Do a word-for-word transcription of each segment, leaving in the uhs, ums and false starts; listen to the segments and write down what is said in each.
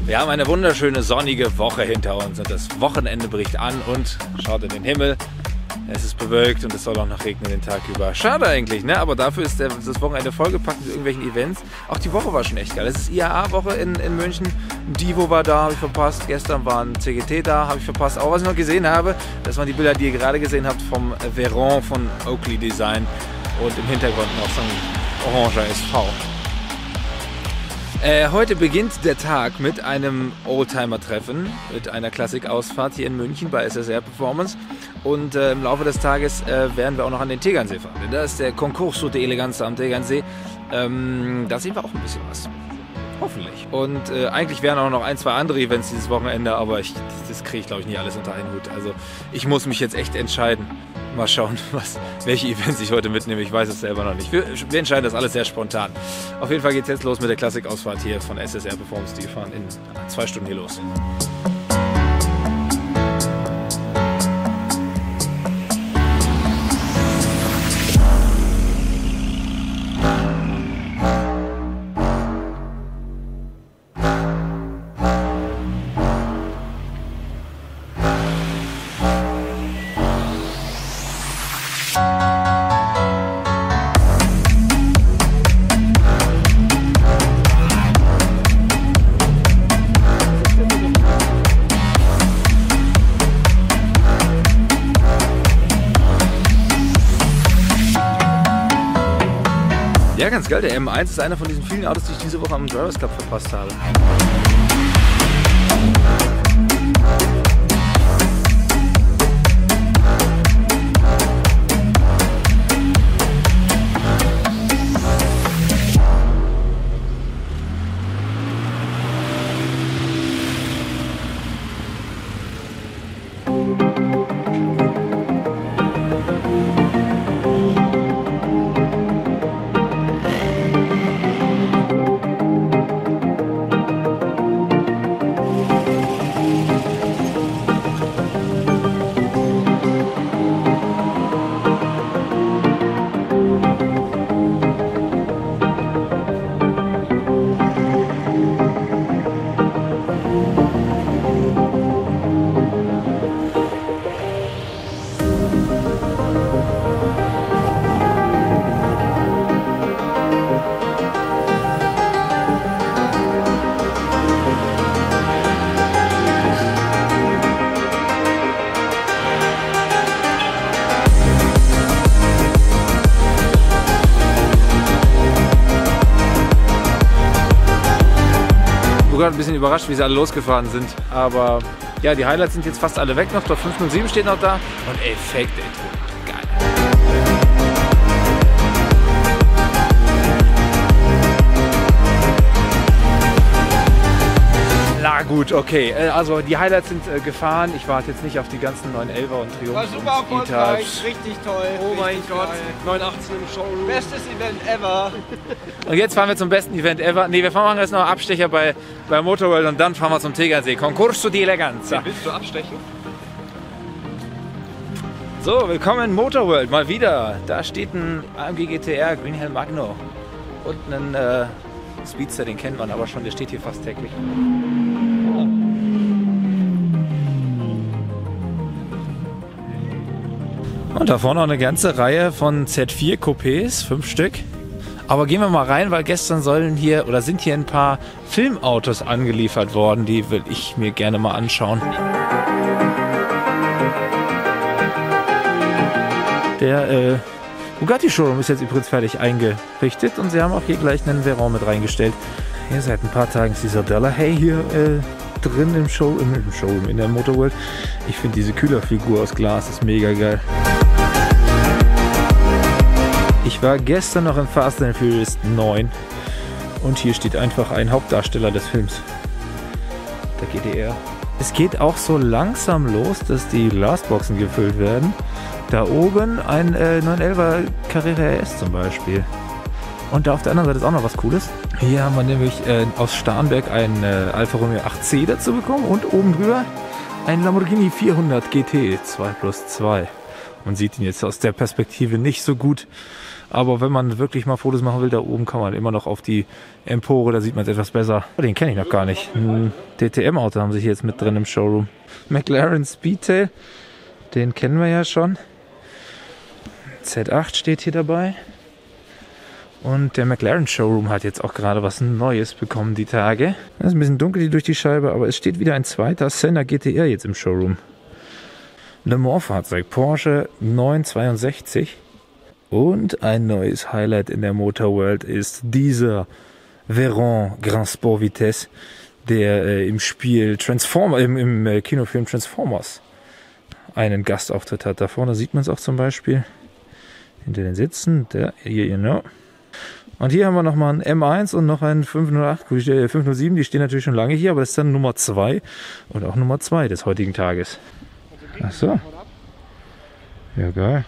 Wir haben eine wunderschöne sonnige Woche hinter uns und das Wochenende bricht an und schaut in den Himmel. Es ist bewölkt und es soll auch noch regnen den Tag über. Schade eigentlich, ne? Aber dafür ist der, das Wochenende vollgepackt mit irgendwelchen Events. Auch die Woche war schon echt geil. Es ist I A A-Woche in, in München. Divo war da, habe ich verpasst. Gestern waren C G T da, habe ich verpasst. Auch was ich noch gesehen habe, das waren die Bilder, die ihr gerade gesehen habt vom Veyron von Oakley Design. Und im Hintergrund noch so ein oranger S V. Äh, heute beginnt der Tag mit einem Oldtimer-Treffen, mit einer Klassikausfahrt hier in München bei S S R Performance. Und äh, im Laufe des Tages äh, werden wir auch noch an den Tegernsee fahren. Da ist der Concurso de Eleganza am Tegernsee. Ähm, da sehen wir auch ein bisschen was. Hoffentlich. Und äh, eigentlich wären auch noch ein, zwei andere Events dieses Wochenende, aber ich, das kriege ich glaube ich nicht alles unter einen Hut. Also ich muss mich jetzt echt entscheiden. Mal schauen, was, welche Events ich heute mitnehme. Ich weiß es selber noch nicht. Wir, wir entscheiden das alles sehr spontan. Auf jeden Fall geht es jetzt los mit der Klassikausfahrt hier von S S R Performance. Die fahren in zwei Stunden hier los. Ja, ganz geil. Der M eins ist einer von diesen vielen Autos, die ich diese Woche am Drivers Club verpasst habe. Ein bisschen überrascht, wie sie alle losgefahren sind. Aber ja, die Highlights sind jetzt fast alle weg noch. Dort fünf null sieben steht noch da. Und Effekt, ey, geil. Na gut, okay. Also die Highlights sind äh, gefahren. Ich warte jetzt nicht auf die ganzen neun elfer und Triumph. War super erfolgreich, richtig toll. Oh mein Gott, neun achtzehn im Showroom. Bestes Event ever. Und jetzt fahren wir zum besten Event ever. Ne, wir fahren jetzt noch einen Abstecher bei, bei Motorworld und dann fahren wir zum Tegernsee. Concurso di Eleganza. Ja, willst du abstechen? So, willkommen in Motorworld, mal wieder. Da steht ein A M G G T R Green Hell Magno. Und ein äh, Speedster, den kennt man aber schon, der steht hier fast täglich. Und da vorne noch eine ganze Reihe von Z vier Coupés, fünf Stück. Aber gehen wir mal rein, weil gestern sollen hier oder sind hier ein paar Filmautos angeliefert worden, die will ich mir gerne mal anschauen. Der äh, Bugatti Showroom ist jetzt übrigens fertig eingerichtet und sie haben auch hier gleich einen Veyron mit reingestellt. Hier seit ein paar Tagen ist dieser Delahaye hier äh, drin im Show, im, im Showroom in der Motorworld. Ich finde diese Kühlerfigur aus Glas ist mega geil. Ich war gestern noch im Fast and Furious neun und hier steht einfach ein Hauptdarsteller des Films, der G T R. Es geht auch so langsam los, dass die Glasboxen gefüllt werden. Da oben ein äh, neun elfer Carrera R S zum Beispiel. Und da auf der anderen Seite ist auch noch was Cooles. Hier haben wir nämlich äh, aus Starnberg ein äh, Alfa Romeo acht C dazu bekommen und oben drüber ein Lamborghini vierhundert G T zwei plus zwei. Man sieht ihn jetzt aus der Perspektive nicht so gut, Aber wenn man wirklich mal Fotos machen will, da oben kann man immer noch auf die Empore, da sieht man es etwas besser. Den kenne ich noch gar nicht. Ein D T M-Auto haben sie hier jetzt mit drin im Showroom. McLaren Speedtail, den kennen wir ja schon. Z acht steht hier dabei. Und der McLaren Showroom hat jetzt auch gerade was Neues bekommen die Tage. Das ist ein bisschen dunkel hier durch die Scheibe, aber es steht wieder ein zweiter Senna G T R jetzt im Showroom. Le Mans Fahrzeug, Porsche neun zweiundsechzig. Und ein neues Highlight in der Motorworld ist dieser Veyron Grand Sport Vitesse, der äh, im Spiel Transformer, im, im äh, Kinofilm Transformers einen Gastauftritt hat. Da vorne sieht man es auch zum Beispiel. Hinter den Sitzen, der hier, genau. Und hier haben wir nochmal einen M eins und noch einen fünf null acht, fünf null sieben, die stehen natürlich schon lange hier, aber das ist dann Nummer zwei und auch Nummer zwei des heutigen Tages. Ach so. Ja, geil.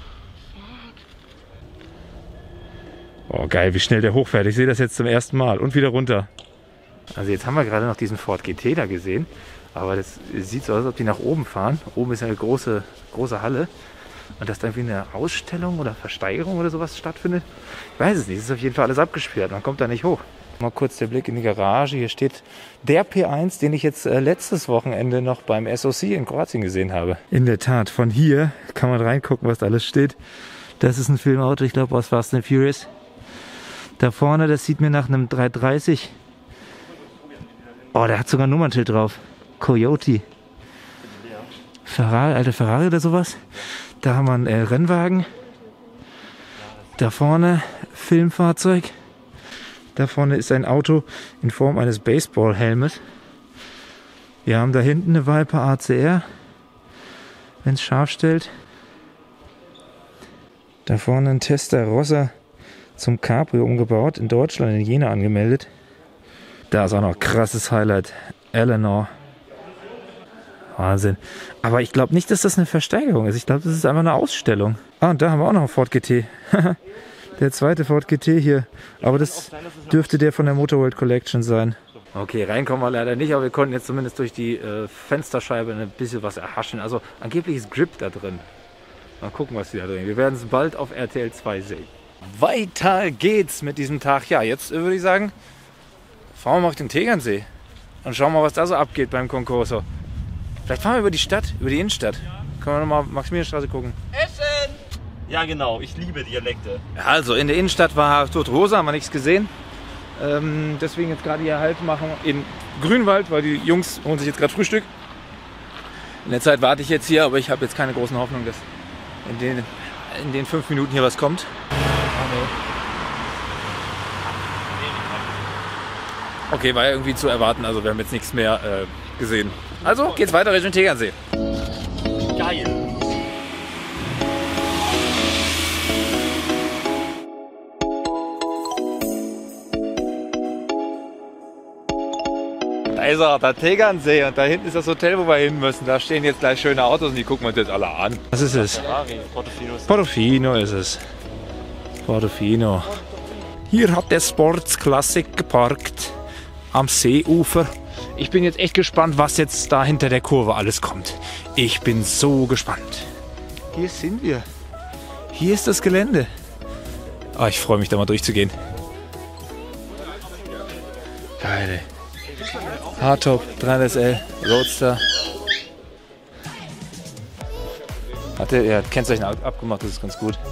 Oh, geil, wie schnell der hochfährt. Ich sehe das jetzt zum ersten Mal. Und wieder runter. Also jetzt haben wir gerade noch diesen Ford G T da gesehen, aber das sieht so aus, als ob die nach oben fahren. Oben ist eine große, große Halle. Und dass da irgendwie eine Ausstellung oder Versteigerung oder sowas stattfindet. Ich weiß es nicht. Es ist auf jeden Fall alles abgesperrt. Man kommt da nicht hoch. Mal kurz der Blick in die Garage. Hier steht der P eins, den ich jetzt äh, letztes Wochenende noch beim S O C in Kroatien gesehen habe. In der Tat, von hier kann man reingucken, was da alles steht. Das ist ein Filmauto, ich glaube aus Fast and Furious. Da vorne, das sieht mir nach einem dreihundertdreißig. Oh, der hat sogar ein Nummernschild drauf. Coyote. Ferrari, alte Ferrari oder sowas. Da haben wir einen äh, Rennwagen. Da vorne Filmfahrzeug. Da vorne ist ein Auto in Form eines Baseballhelmes. Wir haben da hinten eine Viper A C R, wenn es scharf stellt. Da vorne ein Testarossa zum Cabrio umgebaut, in Deutschland, in Jena angemeldet. Da ist auch noch krasses Highlight. Eleanor. Wahnsinn. Aber ich glaube nicht, dass das eine Versteigerung ist. Ich glaube, das ist einfach eine Ausstellung. Ah, und da haben wir auch noch einen Ford G T. Der zweite Ford G T hier. Aber das dürfte der von der Motorworld Collection sein. Okay, reinkommen wir leider nicht, aber wir konnten jetzt zumindest durch die äh, Fensterscheibe ein bisschen was erhaschen. Also angeblich ist Grip da drin. Mal gucken, was die da drin. Wir werden es bald auf R T L zwei sehen. Weiter geht's mit diesem Tag. Ja, jetzt äh, würde ich sagen, fahren wir mal auf den Tegernsee und schauen mal, was da so abgeht beim Concorso. Vielleicht fahren wir über die Stadt, über die Innenstadt. Können wir nochmal Maximilianstraße gucken. Essen! Ja, genau. Ich liebe Dialekte. Ja, also in der Innenstadt war Tote-Hose, haben wir nichts gesehen. Ähm, deswegen jetzt gerade hier Halt machen in Grünwald, weil die Jungs holen sich jetzt gerade Frühstück. In der Zeit warte ich jetzt hier, aber ich habe jetzt keine großen Hoffnung, dass in den, in den fünf Minuten hier was kommt. Okay, war ja irgendwie zu erwarten, also wir haben jetzt nichts mehr äh, gesehen. Also geht's weiter Richtung Tegernsee. Geil. Da ist er, der Tegernsee, und da hinten ist das Hotel, wo wir hin müssen. Da stehen jetzt gleich schöne Autos und die gucken wir uns jetzt alle an. Was ist es? Ferrari, Portofino ist Portofino ist es. Portofino. Hier hat der Sports Classic geparkt am Seeufer. Ich bin jetzt echt gespannt, was jetzt da hinter der Kurve alles kommt. Ich bin so gespannt. Hier sind wir. Hier ist das Gelände. Ah, ich freue mich, da mal durchzugehen. Geil. Hardtop, dreihundert S L, Roadster. Hat der, ja, Kennzeichen abgemacht, das ist ganz gut.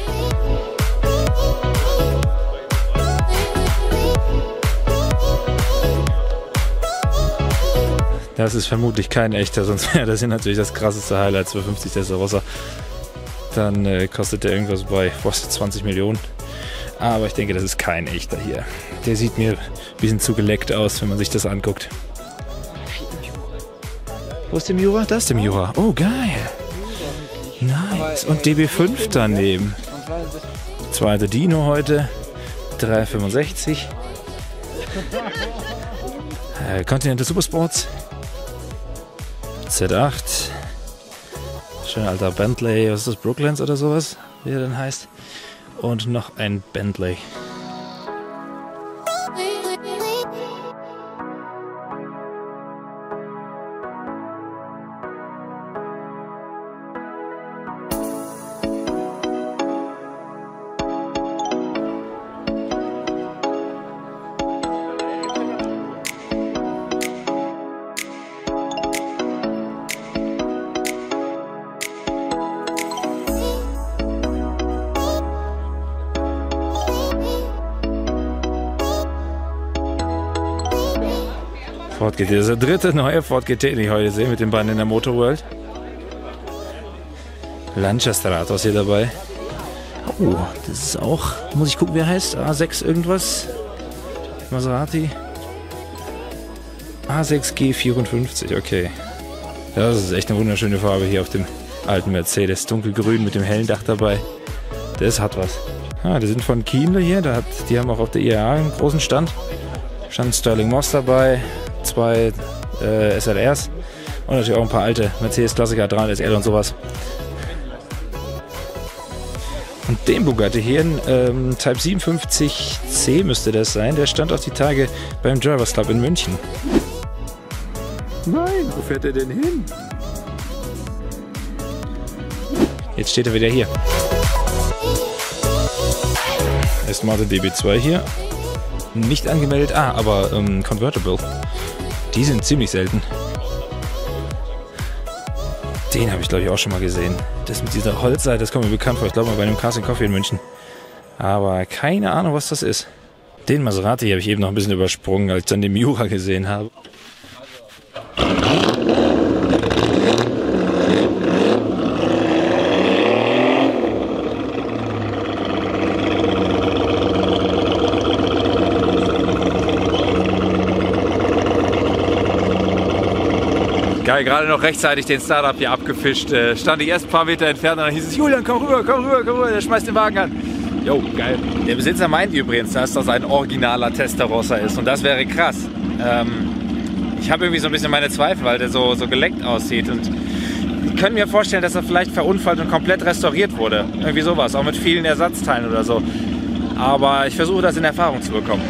Das ist vermutlich kein echter, sonst wäre das hier natürlich das krasseste Highlight, zweihundertfünfzig Testarossa. Dann äh, kostet der irgendwas bei kostet zwanzig Millionen. Aber ich denke, das ist kein echter hier. Der sieht mir ein bisschen zu geleckt aus, wenn man sich das anguckt. Wo ist der Miura? Da ist der Miura. Oh, geil. Nice. Und D B fünf daneben. Zweite Dino heute. dreihundertfünfundsechzig. Äh, Continental Supersports. Z acht. Schön alter Bentley. Was ist das? Brooklands oder sowas? Wie er denn heißt. Und noch ein Bentley. Ford G T, das ist der dritte neue Ford G T, den ich heute sehe, mit den beiden in der Motor World. Lancia Stratos hier dabei. Oh, das ist auch, muss ich gucken, wie er heißt, A sechs irgendwas. Maserati. A sechs G vierundfünfzig, okay. Das ist echt eine wunderschöne Farbe hier auf dem alten Mercedes. Dunkelgrün mit dem hellen Dach dabei. Das hat was. Ah, die sind von Kienle hier. Da hat, die haben auch auf der I A A einen großen Stand. Stand Sterling Moss dabei. Zwei äh, S L Rs. Und natürlich auch ein paar alte Mercedes-Klassiker, drei S L und sowas. Und den Bugatti hier, ein ähm, Type siebenundfünfzig C müsste das sein. Der stand auch die Tage beim Drivers Club in München. Nein, wo fährt er denn hin? Jetzt steht er wieder hier. Aston Martin D B zwei hier. Nicht angemeldet, ah, aber ähm, Convertible. Die sind ziemlich selten. Den habe ich, glaube ich, auch schon mal gesehen. Das mit dieser Holzseite, das kommt mir bekannt vor. Ich glaube mal bei einem Casting Coffee in München. Aber keine Ahnung, was das ist. Den Maserati habe ich eben noch ein bisschen übersprungen, als ich dann den Miura gesehen habe. Geil, gerade noch rechtzeitig den Startup hier abgefischt. Äh, stand ich erst ein paar Meter entfernt und dann hieß es, Julian, komm rüber, komm rüber, komm rüber, der schmeißt den Wagen an. Jo, geil. Der Besitzer meint übrigens, dass das ein originaler Testarossa ist und das wäre krass. Ähm, ich habe irgendwie so ein bisschen meine Zweifel, weil der so, so geleckt aussieht und ich könnte mir vorstellen, dass er vielleicht verunfallt und komplett restauriert wurde. Irgendwie sowas, auch mit vielen Ersatzteilen oder so. Aber ich versuche das in Erfahrung zu bekommen.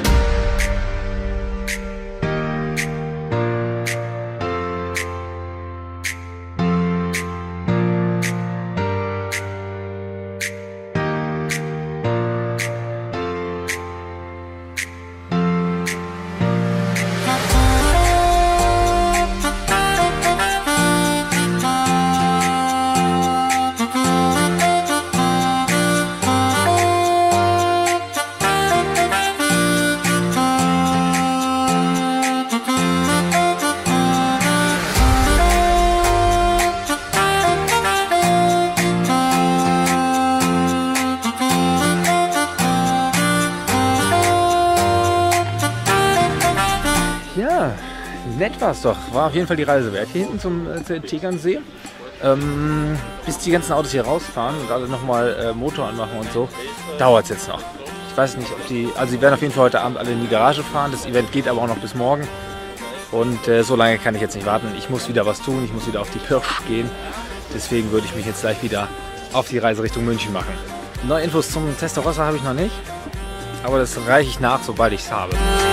Nett war es doch. War auf jeden Fall die Reise wert. Hier hinten zum äh, Tegernsee. Ähm, bis die ganzen Autos hier rausfahren und alle nochmal äh, Motor anmachen und so, dauert es jetzt noch. Ich weiß nicht, ob die... Also sie werden auf jeden Fall heute Abend alle in die Garage fahren. Das Event geht aber auch noch bis morgen. Und äh, so lange kann ich jetzt nicht warten. Ich muss wieder was tun. Ich muss wieder auf die Pirsch gehen. Deswegen würde ich mich jetzt gleich wieder auf die Reise Richtung München machen. Neue Infos zum Testarossa habe ich noch nicht. Aber das reiche ich nach, sobald ich es habe.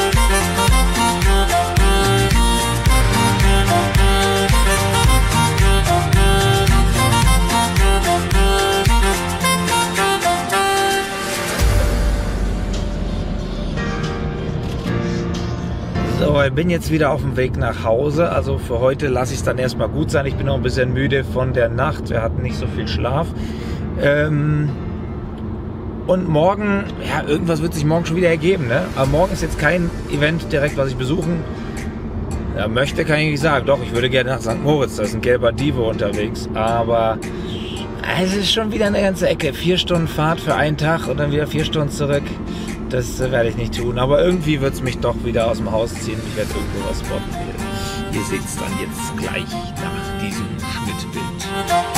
So, ich bin jetzt wieder auf dem Weg nach Hause. Also für heute lasse ich es dann erstmal gut sein. Ich bin noch ein bisschen müde von der Nacht. Wir hatten nicht so viel Schlaf. Ähm und morgen, ja, irgendwas wird sich morgen schon wieder ergeben, ne? Aber morgen ist jetzt kein Event direkt, was ich besuchen ja, möchte, kann ich nicht sagen. Doch, ich würde gerne nach Sankt Moritz. Da ist ein gelber Divo unterwegs. Aber es ist schon wieder eine ganze Ecke. Vier Stunden Fahrt für einen Tag und dann wieder vier Stunden zurück. Das äh, werde ich nicht tun, aber irgendwie wird es mich doch wieder aus dem Haus ziehen. Ich werde irgendwo was spotten. Ihr seht es dann jetzt gleich nach diesem Schnittbild.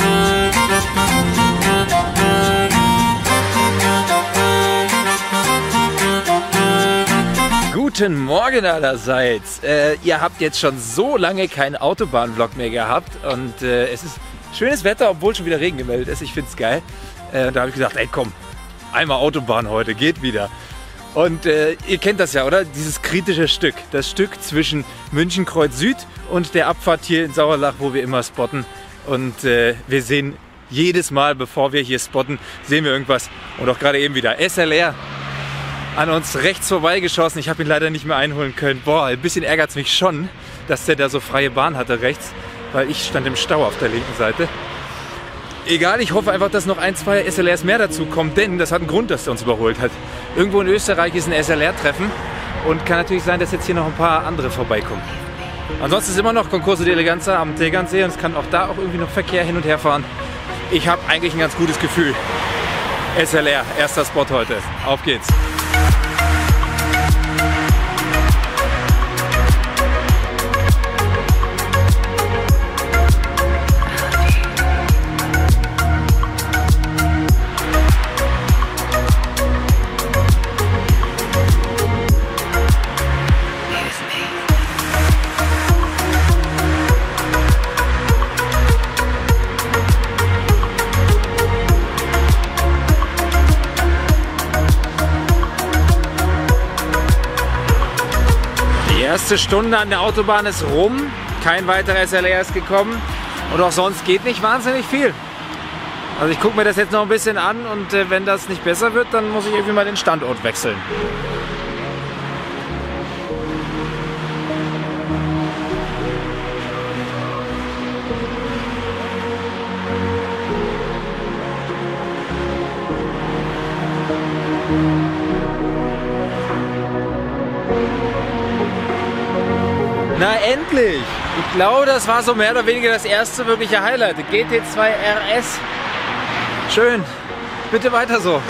Guten Morgen allerseits. Äh, ihr habt jetzt schon so lange keinen Autobahnvlog mehr gehabt und äh, es ist schönes Wetter, obwohl schon wieder Regen gemeldet ist. Ich finde es geil. Äh, da habe ich gedacht, ey komm, einmal Autobahn heute, geht wieder. Und äh, ihr kennt das ja, oder? Dieses kritische Stück. Das Stück zwischen München-Kreuz Süd und der Abfahrt hier in Sauerlach, wo wir immer spotten. Und äh, wir sehen jedes Mal, bevor wir hier spotten, sehen wir irgendwas. Und auch gerade eben wieder S L R an uns rechts vorbeigeschossen. Ich habe ihn leider nicht mehr einholen können. Boah, ein bisschen ärgert es mich schon, dass der da so freie Bahn hatte rechts. Weil ich stand im Stau auf der linken Seite. Egal, ich hoffe einfach, dass noch ein, zwei S L Rs mehr dazu kommen, denn das hat einen Grund, dass er uns überholt hat. Irgendwo in Österreich ist ein S L R-Treffen und kann natürlich sein, dass jetzt hier noch ein paar andere vorbeikommen. Ansonsten ist immer noch Concorso d'Eleganza am Tegernsee und es kann auch da auch irgendwie noch Verkehr hin und her fahren. Ich habe eigentlich ein ganz gutes Gefühl. S L R, erster Spot heute. Auf geht's. Die erste Stunde an der Autobahn ist rum, kein weiterer S L R ist gekommen und auch sonst geht nicht wahnsinnig viel. Also ich gucke mir das jetzt noch ein bisschen an und äh, wenn das nicht besser wird, dann muss ich irgendwie mal den Standort wechseln. Na endlich! Ich glaube, das war so mehr oder weniger das erste wirkliche Highlight. G T zwei R S. Schön. Bitte weiter so.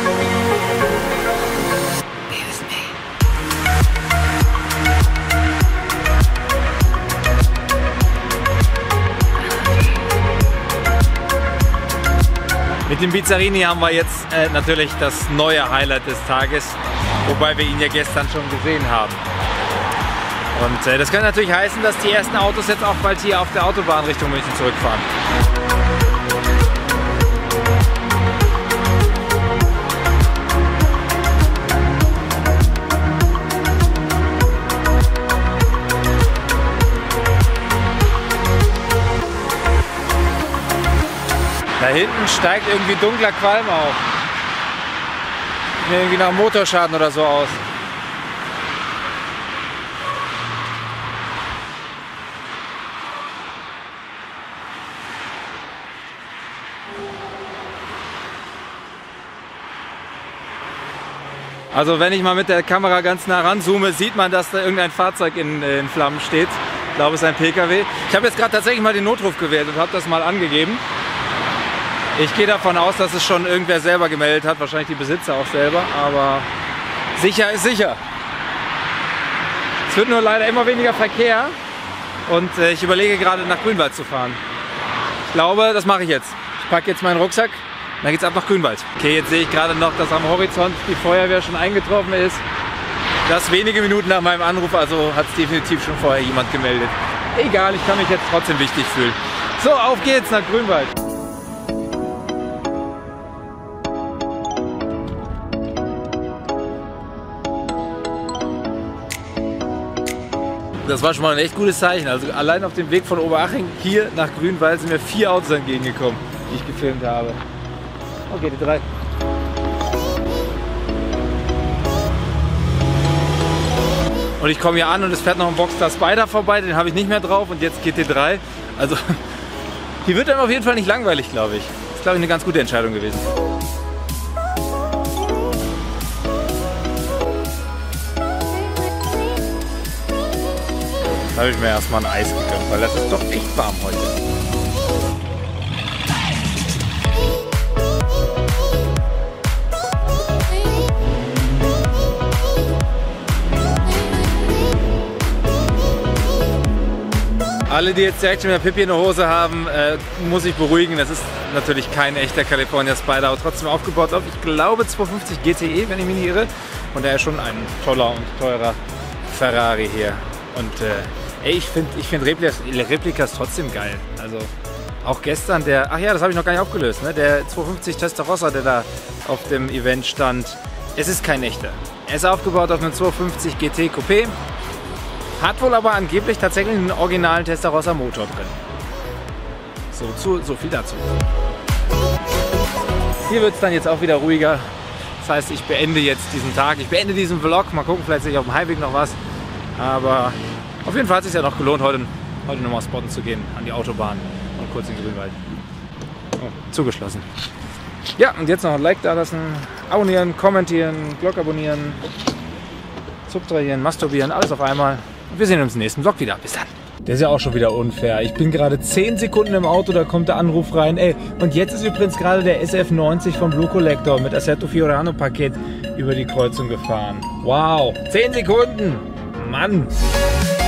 Mit dem Bizzarini haben wir jetzt äh, natürlich das neue Highlight des Tages, wobei wir ihn ja gestern schon gesehen haben. Und äh, das kann natürlich heißen, dass die ersten Autos jetzt auch bald hier auf der Autobahn Richtung München zurückfahren. Da hinten steigt irgendwie dunkler Qualm auf. Sieht irgendwie nach Motorschaden oder so aus. Also wenn ich mal mit der Kamera ganz nah ranzoome, sieht man, dass da irgendein Fahrzeug in, in Flammen steht. Ich glaube, es ist ein P K W. Ich habe jetzt gerade tatsächlich mal den Notruf gewählt und habe das mal angegeben. Ich gehe davon aus, dass es schon irgendwer selber gemeldet hat, wahrscheinlich die Besitzer auch selber, aber sicher ist sicher. Es wird nur leider immer weniger Verkehr und äh, ich überlege gerade nach Grünwald zu fahren. Ich glaube, das mache ich jetzt. Ich packe jetzt meinen Rucksack. Dann geht's ab nach Grünwald. Okay, jetzt sehe ich gerade noch, dass am Horizont die Feuerwehr schon eingetroffen ist. Das wenige Minuten nach meinem Anruf, also hat es definitiv schon vorher jemand gemeldet. Egal, ich kann mich jetzt trotzdem wichtig fühlen. So, auf geht's nach Grünwald. Das war schon mal ein echt gutes Zeichen. Also allein auf dem Weg von Oberaching hier nach Grünwald sind mir vier Autos entgegengekommen, die ich gefilmt habe. Okay, die drei. Und ich komme hier an und es fährt noch ein Boxster Spider vorbei, den habe ich nicht mehr drauf und jetzt G T drei. Also hier wird einem auf jeden Fall nicht langweilig, glaube ich. Das ist, glaube ich, eine ganz gute Entscheidung gewesen. Da habe ich mir erstmal ein Eis gegönnt, weil das ist doch echt warm heute. Alle, die jetzt direkt schon wieder Pipi in der Hose haben, äh, muss ich beruhigen. Das ist natürlich kein echter California Spider, aber trotzdem aufgebaut auf, ich glaube, zweihundertfünfzig G T E, wenn ich mich nicht irre. Und er ist schon ein toller und teurer Ferrari hier. Und äh, ey, ich finde ich find Replikas, Replikas trotzdem geil. Also auch gestern der, ach ja, das habe ich noch gar nicht aufgelöst, ne? Der zweihundertfünfzig Testarossa, der da auf dem Event stand. Es ist kein echter. Er ist aufgebaut auf einem zweihundertfünfzig G T Coupé. Hat wohl aber angeblich tatsächlich einen originalen Testarossa Motor drin. So, zu, so viel dazu. Hier wird es dann jetzt auch wieder ruhiger. Das heißt, ich beende jetzt diesen Tag. Ich beende diesen Vlog. Mal gucken, vielleicht sehe ich auf dem Heimweg noch was. Aber auf jeden Fall hat es sich ja noch gelohnt, heute, heute nochmal spotten zu gehen an die Autobahn und kurz in Grünwald. Oh, zugeschlossen. Ja, und jetzt noch ein Like da lassen, abonnieren, kommentieren, Glocke abonnieren, subtrahieren, masturbieren, alles auf einmal. Wir sehen uns im nächsten Vlog wieder. Bis dann. Der ist ja auch schon wieder unfair. Ich bin gerade zehn Sekunden im Auto, da kommt der Anruf rein. Ey, und jetzt ist übrigens gerade der S F neunzig vom Blue Collector mit Assetto Fiorano Paket über die Kreuzung gefahren. Wow, zehn Sekunden! Mann!